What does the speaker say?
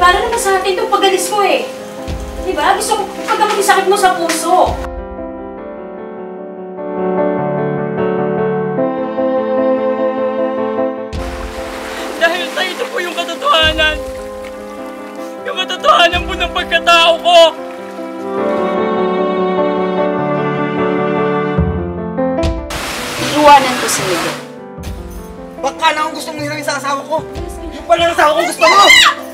para naman sa atin itong pagalis ko eh. Diba? Gusto ko paggamot yung sakit mo sa puso. Dahil sa ito po yung katotohanan. Yung katotohanan po ng pagkatao ko. Iiwanan ko si Miguel. Baka na akong gusto mong hilangin sa asawa ko. Yung pala ng asawa ko gusto mo!